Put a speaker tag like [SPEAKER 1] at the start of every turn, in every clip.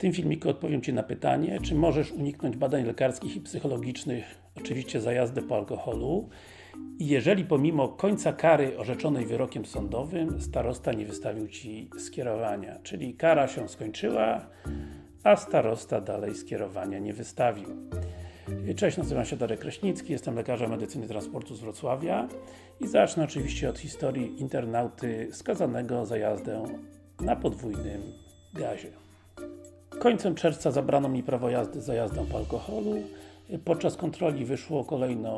[SPEAKER 1] tym filmiku odpowiem Ci na pytanie, czy możesz uniknąć badań lekarskich i psychologicznych, oczywiście za jazdę po alkoholu, i jeżeli pomimo końca kary orzeczonej wyrokiem sądowym starosta nie wystawił Ci skierowania, czyli kara się skończyła, a starosta dalej skierowania nie wystawił. Cześć, nazywam się Darek Kraśnicki, jestem lekarzem medycyny transportu z Wrocławia i zacznę oczywiście od historii internauty skazanego za jazdę na podwójnym gazie. Końcem czerwca zabrano mi prawo jazdy za jazdę po alkoholu. Podczas kontroli wyszło kolejno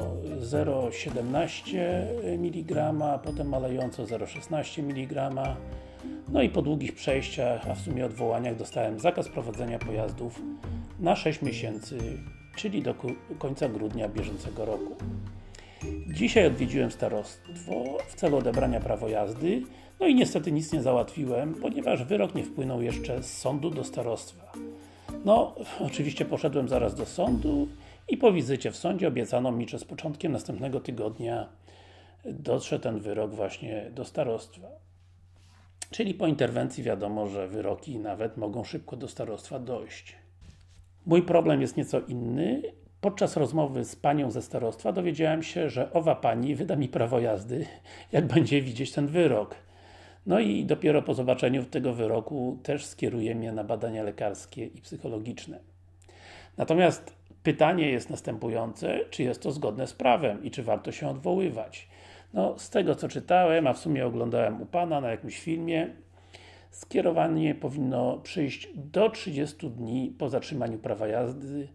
[SPEAKER 1] 0,17 mg, potem malejąco 0,16 mg. No i po długich przejściach, a w sumie odwołaniach dostałem zakaz prowadzenia pojazdów na 6 miesięcy, czyli do końca grudnia bieżącego roku. Dzisiaj odwiedziłem starostwo w celu odebrania prawa jazdy, no i niestety nic nie załatwiłem, ponieważ wyrok nie wpłynął jeszcze z sądu do starostwa. No, oczywiście poszedłem zaraz do sądu i po wizycie w sądzie obiecano mi, że z początkiem następnego tygodnia dotrze ten wyrok właśnie do starostwa. Czyli po interwencji wiadomo, że wyroki nawet mogą szybko do starostwa dojść. Mój problem jest nieco inny. Podczas rozmowy z panią ze starostwa dowiedziałem się, że owa pani wyda mi prawo jazdy, jak będzie widzieć ten wyrok. No i dopiero po zobaczeniu tego wyroku też skieruje mnie na badania lekarskie i psychologiczne. Natomiast pytanie jest następujące, czy jest to zgodne z prawem i czy warto się odwoływać? No, z tego co czytałem, a w sumie oglądałem u pana na jakimś filmie, skierowanie powinno przyjść do 30 dni po zatrzymaniu prawa jazdy,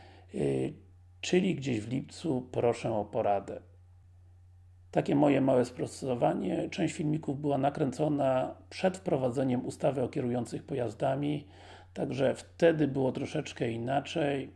[SPEAKER 1] czyli gdzieś w lipcu. Proszę o poradę. Takie moje małe sprostowanie. Część filmików była nakręcona przed wprowadzeniem ustawy o kierujących pojazdami, także wtedy było troszeczkę inaczej.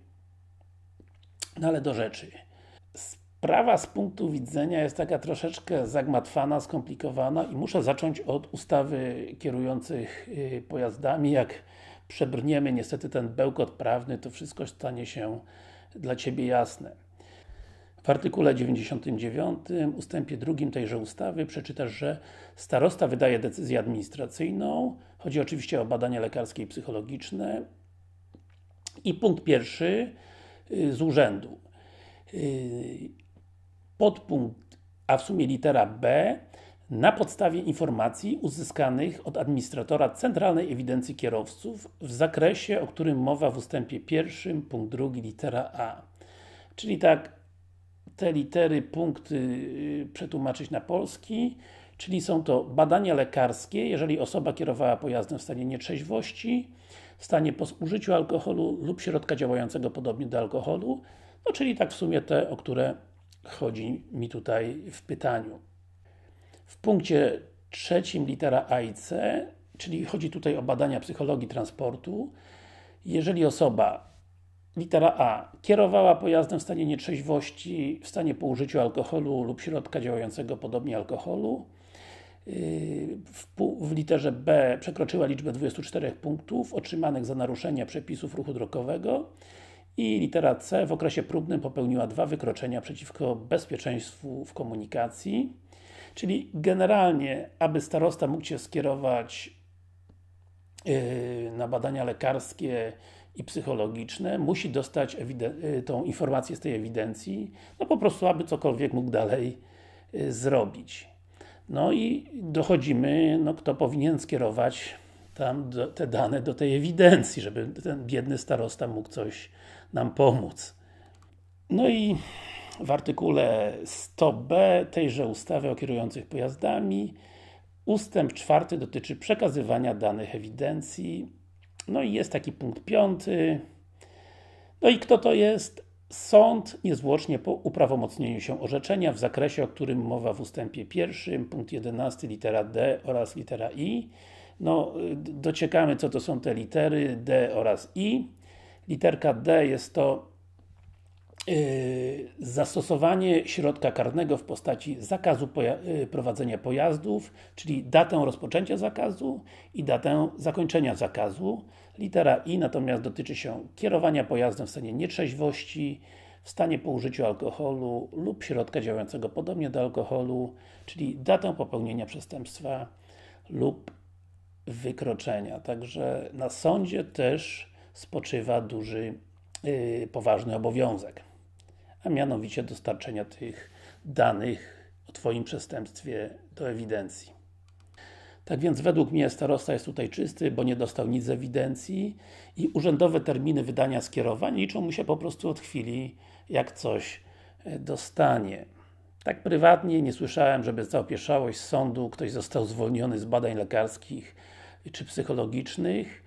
[SPEAKER 1] No ale do rzeczy. Sprawa z punktu widzenia jest taka troszeczkę zagmatwana, skomplikowana i muszę zacząć od ustawy kierujących pojazdami. Jak przebrniemy niestety ten bełkot prawny, to wszystko stanie się dla Ciebie jasne. W artykule 99 ustępie 2 tejże ustawy przeczytasz, że starosta wydaje decyzję administracyjną, chodzi oczywiście o badania lekarskie i psychologiczne, i punkt pierwszy z urzędu. Podpunkt, a w sumie litera B, na podstawie informacji uzyskanych od administratora Centralnej Ewidencji Kierowców w zakresie, o którym mowa w ustępie 1, punkt 2, litera A. Czyli tak, te litery, punkty przetłumaczyć na polski, czyli są to badania lekarskie, jeżeli osoba kierowała pojazdem w stanie nietrzeźwości, w stanie po spożyciu alkoholu lub środka działającego podobnie do alkoholu, no czyli tak w sumie te, o które chodzi mi tutaj w pytaniu. W punkcie 3 litera A i C, czyli chodzi tutaj o badania psychologii transportu, jeżeli osoba, litera A, kierowała pojazdem w stanie nietrzeźwości, w stanie po użyciu alkoholu lub środka działającego podobnie alkoholu, w literze B przekroczyła liczbę 24 punktów otrzymanych za naruszenia przepisów ruchu drogowego i litera C w okresie próbnym popełniła 2 wykroczenia przeciwko bezpieczeństwu w komunikacji. Czyli generalnie, aby starosta mógł się skierować na badania lekarskie i psychologiczne, musi dostać tą informację z tej ewidencji, no po prostu, aby cokolwiek mógł dalej zrobić. No i dochodzimy, no kto powinien skierować tam te dane do tej ewidencji, żeby ten biedny starosta mógł coś nam pomóc. No i w artykule 100b tejże ustawy o kierujących pojazdami ustęp 4 dotyczy przekazywania danych ewidencji. No i jest taki punkt 5. No i kto to jest? Sąd niezwłocznie po uprawomocnieniu się orzeczenia w zakresie, o którym mowa w ustępie 1, punkt 11, litera D oraz litera I. No, dociekamy, co to są te litery D oraz I. Literka D jest to zastosowanie środka karnego w postaci zakazu prowadzenia pojazdów, czyli datę rozpoczęcia zakazu i datę zakończenia zakazu. Litera I natomiast dotyczy się kierowania pojazdem w stanie nietrzeźwości, w stanie po użyciu alkoholu lub środka działającego podobnie do alkoholu, czyli datę popełnienia przestępstwa lub wykroczenia. Także na sądzie też spoczywa duży, poważny obowiązek, a mianowicie dostarczenia tych danych o Twoim przestępstwie do ewidencji. Tak więc według mnie starosta jest tutaj czysty, bo nie dostał nic z ewidencji i urzędowe terminy wydania skierowań liczą mu się po prostu od chwili, jak coś dostanie. Tak prywatnie nie słyszałem, żeby za opieszałość sądu ktoś został zwolniony z badań lekarskich czy psychologicznych.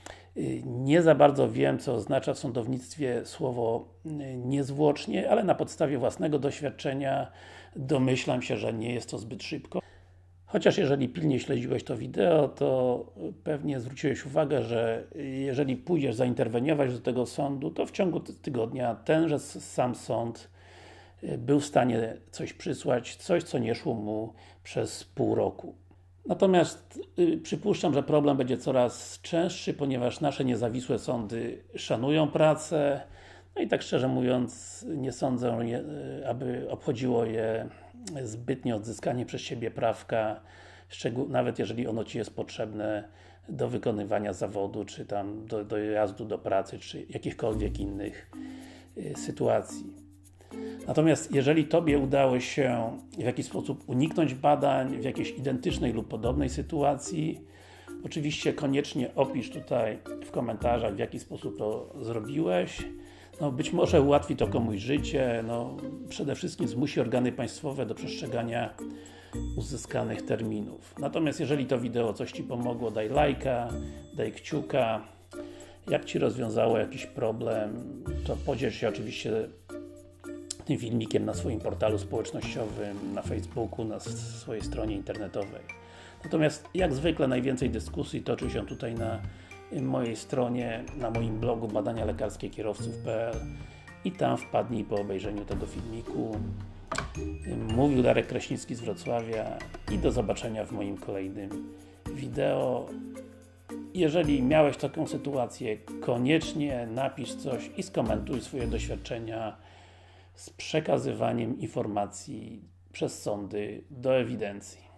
[SPEAKER 1] Nie za bardzo wiem, co oznacza w sądownictwie słowo niezwłocznie, ale na podstawie własnego doświadczenia domyślam się, że nie jest to zbyt szybko. Chociaż jeżeli pilnie śledziłeś to wideo, to pewnie zwróciłeś uwagę, że jeżeli pójdziesz zainterweniować do tego sądu, to w ciągu tygodnia tenże sam sąd był w stanie coś przysłać, coś co nie szło mu przez pół roku. Natomiast przypuszczam, że problem będzie coraz częstszy, ponieważ nasze niezawisłe sądy szanują pracę, no i tak szczerze mówiąc nie sądzę, aby obchodziło je zbytnie odzyskanie przez siebie prawka, nawet jeżeli ono Ci jest potrzebne do wykonywania zawodu, czy tam do dojazdu do pracy, czy jakichkolwiek innych sytuacji. Natomiast jeżeli Tobie udało się w jakiś sposób uniknąć badań w jakiejś identycznej lub podobnej sytuacji, oczywiście koniecznie opisz tutaj w komentarzach, w jaki sposób to zrobiłeś. No, być może ułatwi to komuś życie, przede wszystkim zmusi organy państwowe do przestrzegania uzyskanych terminów. Natomiast jeżeli to wideo coś Ci pomogło, daj lajka, daj kciuka. Jak Ci rozwiązało jakiś problem, to podziel się oczywiście tym filmikiem na swoim portalu społecznościowym, na Facebooku, na swojej stronie internetowej. Natomiast jak zwykle najwięcej dyskusji toczy się tutaj na mojej stronie, na moim blogu badanialekarskiekierowców.pl i tam wpadnij po obejrzeniu tego filmiku. Mówił Darek Kraśnicki z Wrocławia i do zobaczenia w moim kolejnym wideo. Jeżeli miałeś taką sytuację, koniecznie napisz coś i skomentuj swoje doświadczenia z przekazywaniem informacji przez sądy do ewidencji.